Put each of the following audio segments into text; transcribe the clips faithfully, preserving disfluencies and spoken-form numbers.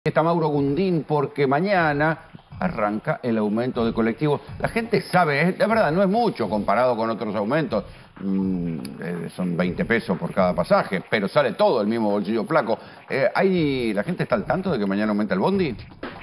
Está Mauro Gundín porque mañana arranca el aumento de colectivos. La gente sabe, la verdad, no es mucho comparado con otros aumentos. Mm, eh, son veinte pesos por cada pasaje, pero sale todo el mismo bolsillo flaco. Eh, ¿hay, ¿La gente está al tanto de que mañana aumenta el bondi?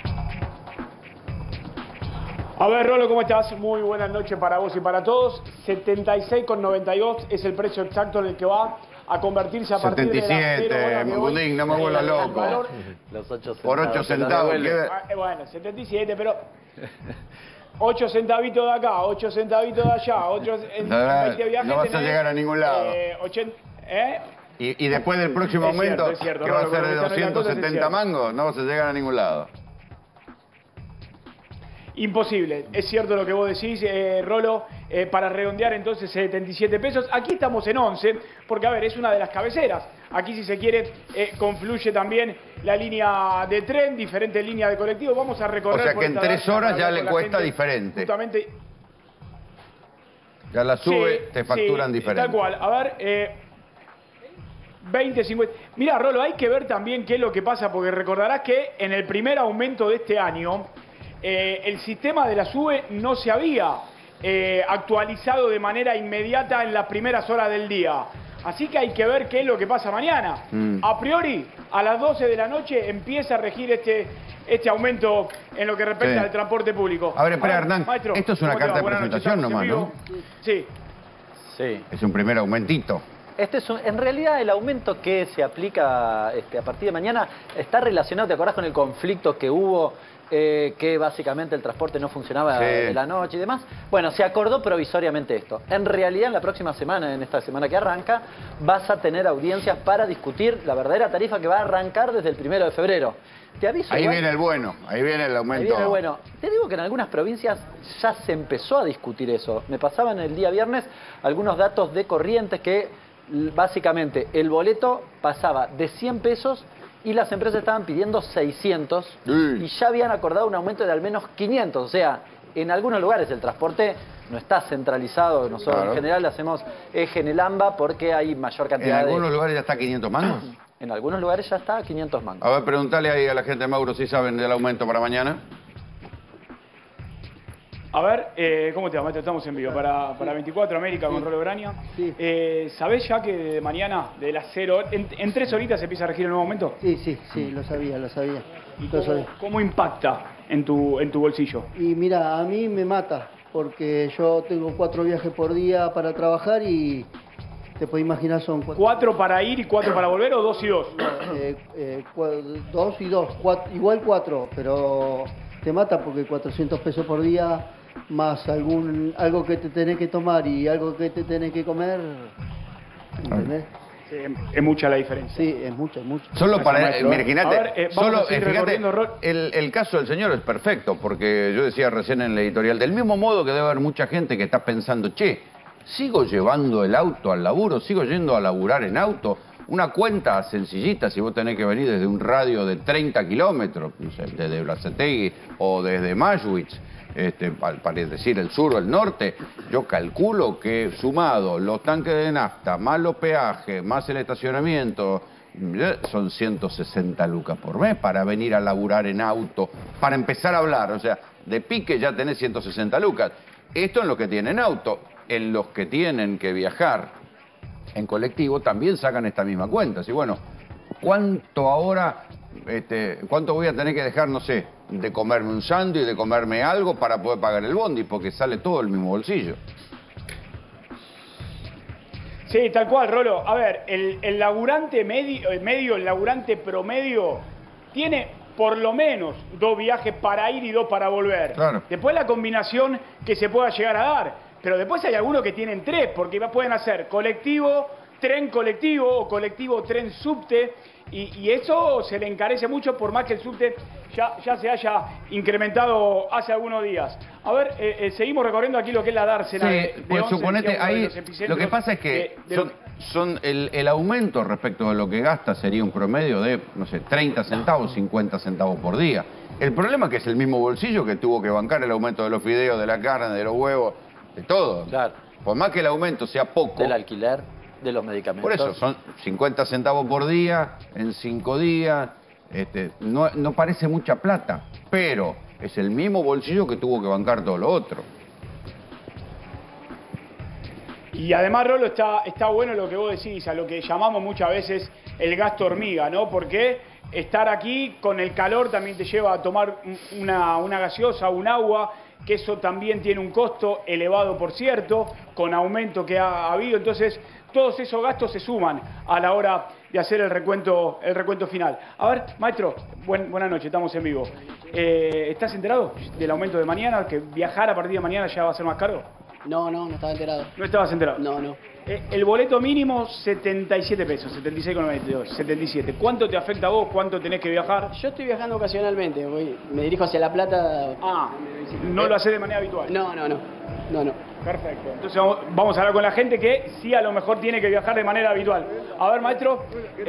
A ver, Rolo, ¿cómo estás? Muy buenas noches para vos y para todos. setenta y seis con noventa y dos es el precio exacto en el que va a convertirse a partir setenta y siete, de las cero horas de hoy. Gundín, no me vuelvas loco. Valor... Los ocho centavos. Por ocho centavos. Ah, eh, bueno, setenta y siete, pero... ocho centavitos de acá, ocho centavitos de allá, ocho... En, no, en veinte viajes no vas tenés, a llegar a ningún lado. Eh, ochenta, ¿eh? Y, y después del próximo es aumento, cierto, es cierto, que Rolo, va a ser de pero doscientos setenta es mangos, no vas a llegar a ningún lado. Imposible, es cierto lo que vos decís, eh, Rolo, eh, para redondear entonces setenta y siete pesos, aquí estamos en once, porque a ver, es una de las cabeceras, aquí si se quiere eh, confluye también la línea de tren, diferentes líneas de colectivo, vamos a recorrer... O sea por que en esta tres zona horas para ya hablar le con la cuesta gente, diferente. Justamente... Ya la sube, Sí, te facturan sí, diferente. Tal cual, a ver... Eh, veinte, cincuenta... Mira, Rolo, hay que ver también qué es lo que pasa, porque recordarás que en el primer aumento de este año... Eh, el sistema de la SUBE no se había eh, actualizado de manera inmediata en las primeras horas del día. Así que hay que ver qué es lo que pasa mañana. Mm. A priori, a las doce de la noche empieza a regir este, este aumento en lo que respecta sí. al transporte público. A ver, espera, Ahora, Hernán, maestro, esto es una carta de presentación nomás, ¿no? Sí. Sí. Es un primer aumentito. Este es un, en realidad el aumento que se aplica este, a partir de mañana está relacionado, ¿te acordás con el conflicto que hubo? Eh, que básicamente el transporte no funcionaba sí. de la noche y demás. Bueno, se acordó provisoriamente esto. En realidad, en la próxima semana, en esta semana que arranca, vas a tener audiencias para discutir la verdadera tarifa que va a arrancar desde el primero de febrero. Te aviso. Ahí igual, viene el bueno, ahí viene el aumento. Ahí viene el bueno. Te digo que en algunas provincias ya se empezó a discutir eso. Me pasaban el día viernes algunos datos de Corrientes que básicamente el boleto pasaba de cien pesos y las empresas estaban pidiendo seiscientos sí. y ya habían acordado un aumento de al menos quinientos. O sea, en algunos lugares el transporte no está centralizado. Nosotros claro. en general hacemos eje en el AMBA porque hay mayor cantidad de... ¿En algunos de... lugares ya está a quinientos mangos? En algunos lugares ya está a quinientos mangos. A ver, preguntale ahí a la gente de Mauro si saben del aumento para mañana. A ver, eh, ¿cómo te va, maestro? Estamos en vivo para, para veinticuatro América sí. con Rolo Braña. Sí. Eh, ¿Sabés ya que de mañana, de las cero, en, en tres horitas se empieza a regir el nuevo aumento? Sí, sí, sí, lo sabía, lo sabía. ¿Y lo cómo, sabía. cómo impacta en tu, en tu bolsillo? Y mira, a mí me mata, porque yo tengo cuatro viajes por día para trabajar y te puedes imaginar son... Cuatro, ¿Cuatro para ir y cuatro para volver o dos y dos? No, eh, eh, dos y dos, cuatro, igual cuatro, pero te mata porque cuatrocientos pesos por día... más algún algo que te tenés que tomar y algo que te tenés que comer, ¿entendés? Sí, es mucha la diferencia. Sí, es mucha, es mucha. Solo para, eh, imagínate, ver, eh, solo, eh, fíjate, el, el caso del señor es perfecto, porque yo decía recién en el editorial, del mismo modo que debe haber mucha gente que está pensando, che, sigo llevando el auto al laburo, sigo yendo a laburar en auto, una cuenta sencillita, si vos tenés que venir desde un radio de treinta kilómetros, no sé, desde Brazzategui o desde Maschwitz, Este, para decir el sur o el norte, yo calculo que sumado los tanques de nafta, más los peajes, más el estacionamiento, son ciento sesenta lucas por mes para venir a laburar en auto, para empezar a hablar, o sea, de pique ya tenés ciento sesenta lucas. Esto en los que tienen auto, en los que tienen que viajar en colectivo también sacan esta misma cuenta. Así, bueno, ¿cuánto ahora, este, cuánto voy a tener que dejar, no sé, de comerme un sándwich, de comerme algo para poder pagar el bondi? Porque sale todo el mismo bolsillo. Sí, tal cual, Rolo. A ver, el, el laburante medio, el medio, el laburante promedio, tiene por lo menos dos viajes para ir y dos para volver. Claro. Después la combinación que se pueda llegar a dar. Pero después hay algunos que tienen tres, porque pueden hacer colectivo, tren colectivo o colectivo tren subte. Y, y eso se le encarece mucho por más que el subte ya, ya se haya incrementado hace algunos días. A ver, eh, eh, seguimos recorriendo aquí lo que es la dársena. Sí, de, de pues once, suponete, ahí lo que pasa es que de, de son, son el, el aumento respecto de lo que gasta sería un promedio de, no sé, treinta centavos, cincuenta centavos por día. El problema es que es el mismo bolsillo que tuvo que bancar el aumento de los fideos, de la carne, de los huevos, de todo. Claro. Por más que el aumento sea poco... Del alquiler, de los medicamentos. Por eso, son cincuenta centavos por día, en cinco días... este, no, no parece mucha plata, pero es el mismo bolsillo que tuvo que bancar todo lo otro. Y además, Rolo, está, está bueno lo que vos decís, a lo que llamamos muchas veces el gasto hormiga, ¿no? Porque estar aquí con el calor también te lleva a tomar una, una gaseosa, un agua, que eso también tiene un costo elevado, por cierto, con aumento que ha habido. Entonces, todos esos gastos se suman a la hora de hacer el recuento, el recuento final. A ver, maestro, buen, buenas noches, estamos en vivo. Eh, ¿Estás enterado del aumento de mañana? ¿Que viajar a partir de mañana ya va a ser más caro? No, no, no estaba enterado. ¿No estabas enterado? No, no. Eh, el boleto mínimo, setenta y siete pesos, setenta y seis con noventa y dos, setenta y siete. ¿Cuánto te afecta a vos? ¿Cuánto tenés que viajar? Yo estoy viajando ocasionalmente, voy, me dirijo hacia La Plata. Ah, no lo haces de manera habitual. No, no, no, no, no. Perfecto. Entonces vamos, vamos a hablar con la gente que sí a lo mejor tiene que viajar de manera habitual. A ver, maestro,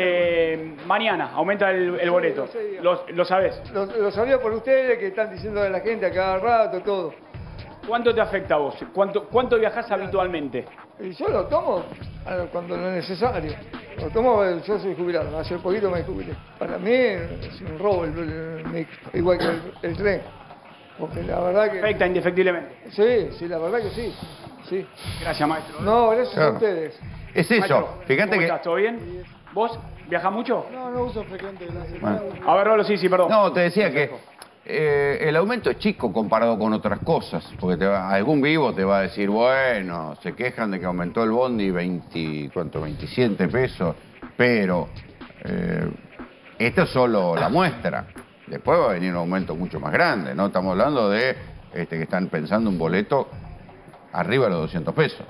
eh, mañana aumenta el, el boleto. ¿Lo, lo sabés? Lo, lo sabía por ustedes que están diciendo de la gente a cada rato, todo. ¿Cuánto te afecta a vos? ¿Cuánto, cuánto viajás habitualmente? Y yo lo tomo cuando lo necesario. Lo tomo, yo soy jubilado, hace poquito me jubilé. Para mí es un robo el, el, el, igual que el, el tren. Porque la verdad que... Afecta indefectiblemente. Sí, sí, la verdad que sí. sí. Gracias, maestro. No, gracias Claro. a ustedes. Es eso, Maestro, fíjate ¿cómo que... estás? ¿Todo bien? ¿Vos viajás mucho? No, no uso frecuente, gracias. Bueno. A ver, Rolo, sí, sí, perdón. No, te decía que eh, el aumento es chico comparado con otras cosas, porque te va, algún vivo te va a decir, bueno, se quejan de que aumentó el bondi veinte, ¿cuánto? veintisiete pesos, pero eh, esto es solo la muestra. Después va a venir un aumento mucho más grande, ¿no? Estamos hablando de este, que están pensando un boleto arriba de los doscientos pesos.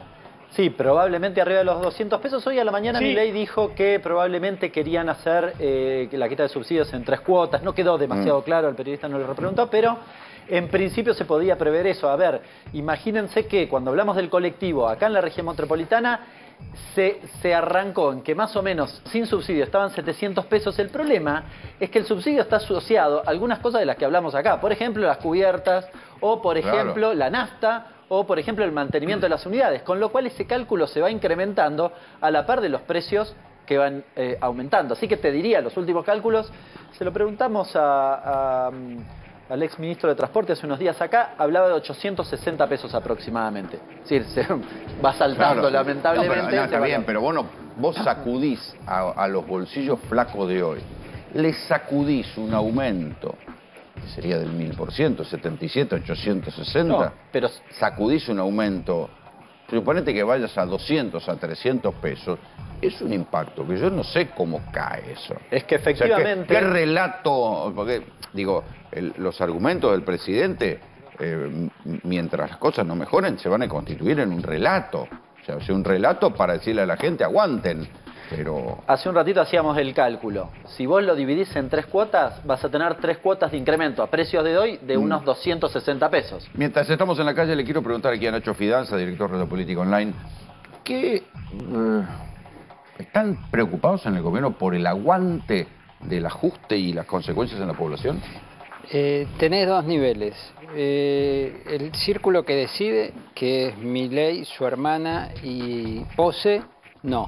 Sí, probablemente arriba de los doscientos pesos. Hoy a la mañana Sí. Milei dijo que probablemente querían hacer eh, la quita de subsidios en tres cuotas. No quedó demasiado Mm. claro, el periodista no lo repreguntó, pero en principio se podía prever eso. A ver, imagínense que cuando hablamos del colectivo acá en la región metropolitana, se, se arrancó en que más o menos sin subsidio estaban setecientos pesos. El problema es que el subsidio está asociado a algunas cosas de las que hablamos acá. Por ejemplo, las cubiertas, o por Claro. ejemplo, la nafta, o por ejemplo el mantenimiento de las unidades, con lo cual ese cálculo se va incrementando a la par de los precios que van eh, aumentando. Así que te diría, los últimos cálculos, se lo preguntamos a, a, al ex ministro de Transporte hace unos días acá, hablaba de ochocientos sesenta pesos aproximadamente. Es decir, se va saltando Claro. lamentablemente. No, pero, no, está ese bien, valor. pero vos, no- vos sacudís a, a los bolsillos flacos de hoy, le sacudís un aumento, que sería del mil por ciento, setenta y siete, ochocientos sesenta, No, pero sacudís un aumento, suponete que vayas a doscientos, a trescientos pesos, es un impacto que yo no sé cómo cae eso. es que O sea, ¿qué- efectivamente... ¿qué, relato? Porque, digo, el- los argumentos del presidente, eh, m- mientras las cosas no mejoren, se van a constituir en un relato. O sea, es un relato para decirle a la gente, aguanten. Pero... Hace un ratito hacíamos el cálculo. Si vos lo dividís en tres cuotas, vas a tener tres cuotas de incremento a precios de hoy de unos doscientos sesenta pesos. Mientras estamos en la calle, le quiero preguntar aquí a Nacho Fidanza, director de Política Online, ¿qué eh, están preocupados en el gobierno por el aguante del ajuste y las consecuencias en la población? Eh, tenés dos niveles. Eh, el círculo que decide, que es Milei, su hermana y Pose, no.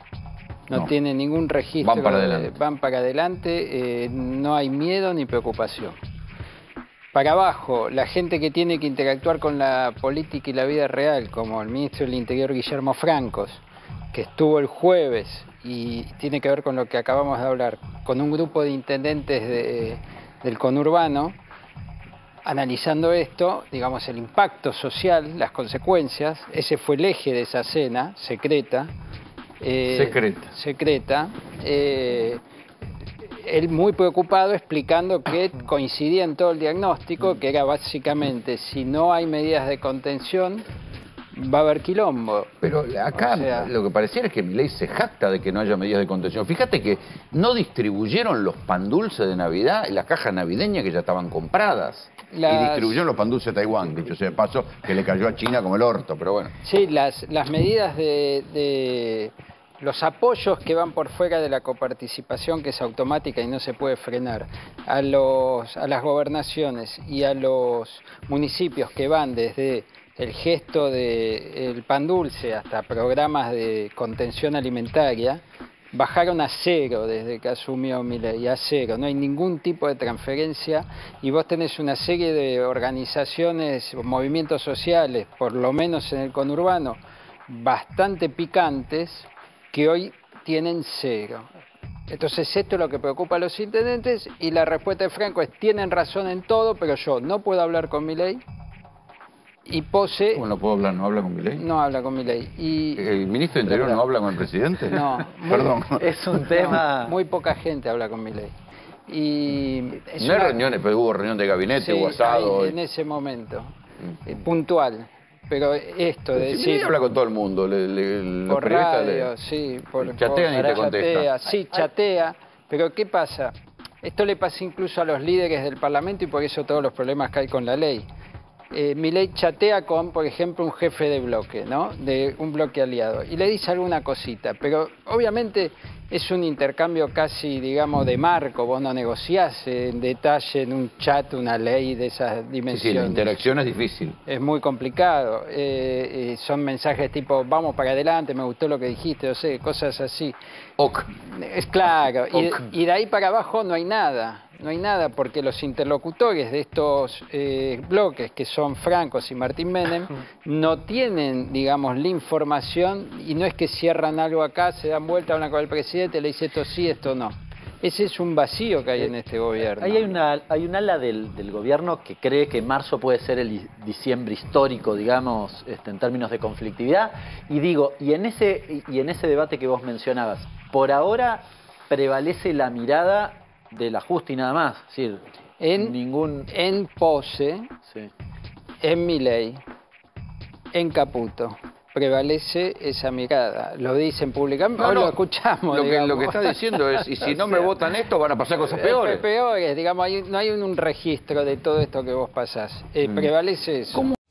No, No. tiene ningún registro. Van para de- adelante. van para adelante, eh, no hay miedo ni preocupación. Para abajo, la gente que tiene que interactuar con la política y la vida real, como el ministro del Interior Guillermo Francos, que estuvo el jueves y tiene que ver con lo que acabamos de hablar, con un grupo de intendentes de, del conurbano, analizando esto, digamos, el impacto social, las consecuencias. Ese fue el eje de esa cena secreta. eh, Secreta. Secreta. eh, él muy preocupado explicando que coincidía en todo el diagnóstico, que era básicamente, si no hay medidas de contención, va a haber quilombo. Pero acá O sea- lo que pareciera es que Milei se jacta de que no haya medidas de contención. Fíjate que no distribuyeron los pan dulces de Navidad y las cajas navideñas que ya estaban compradas. Las- Y distribuyeron los pan dulces de Taiwán, dicho sea de paso, que le cayó a China como el orto, pero bueno. Sí, las, las medidas de, de los apoyos que van por fuera de la coparticipación, que es automática y no se puede frenar, a, los, a las gobernaciones y a los municipios que van desde el gesto del pan dulce hasta programas de contención alimentaria, bajaron a cero desde que asumió Milei, a cero. No hay ningún tipo de transferencia y vos tenés una serie de organizaciones, movimientos sociales, por lo menos en el conurbano, bastante picantes, que hoy tienen cero. Entonces esto es lo que preocupa a los intendentes y la respuesta de Franco es: tienen razón en todo, pero yo no puedo hablar con Milei. Y Pose... ¿Cómo no puedo hablar? ¿No habla con Milei? No habla con Milei. Y... ¿El ministro de Interior no habla con el presidente? No. Muy, Perdón. Es un tema... No, muy poca gente habla con Milei. Y... Es no hay una... reuniones, pero hubo reunión de gabinete, sí, hubo asado. hay, en ese momento. Mm. Eh, puntual. Pero esto de sí, decir... habla con todo el mundo. Le, le, por radio, le, sí. Por, chatea por, y te contesta. Chatea, sí, chatea. Pero ¿qué pasa? Esto le pasa incluso a los líderes del Parlamento y por eso todos los problemas que hay con la ley. Eh, Milei chatea con, por ejemplo, un jefe de bloque, ¿no? De un bloque aliado, y le dice alguna cosita, pero obviamente es un intercambio casi, digamos, de marco. Vos no negociás en detalle en un chat una ley de esas dimensiones. Sí, sí, la interacción es difícil. Es muy complicado. Eh, eh, son mensajes tipo, vamos para adelante, me gustó lo que dijiste, no sé, cosas así. Ok. Es claro, y, Ok. y de ahí para abajo no hay nada. No hay nada porque los interlocutores de estos eh, bloques, que son Francos y Martín Menem, no tienen, digamos, la información, y no es que cierran algo acá, se dan vuelta, hablan con el presidente, le dice esto sí, esto no. Ese es un vacío que hay en este gobierno. Ahí hay una, hay un ala del, del gobierno que cree que marzo puede ser el diciembre histórico, digamos, este, en términos de conflictividad. Y digo, y en ese, y en ese debate que vos mencionabas, por ahora prevalece la mirada del ajuste y nada más. Es decir, en, ningún... en Pose, sí. en Milei, en Caputo, prevalece esa mirada. Lo dicen públicamente, No, hoy no. lo escuchamos. Lo que, digamos. lo que está diciendo es, y si no me votan esto, van a pasar cosas peores. Peores, digamos, hay, no hay un, un registro de todo esto que vos pasás. Eh, Mm. Prevalece eso. ¿Cómo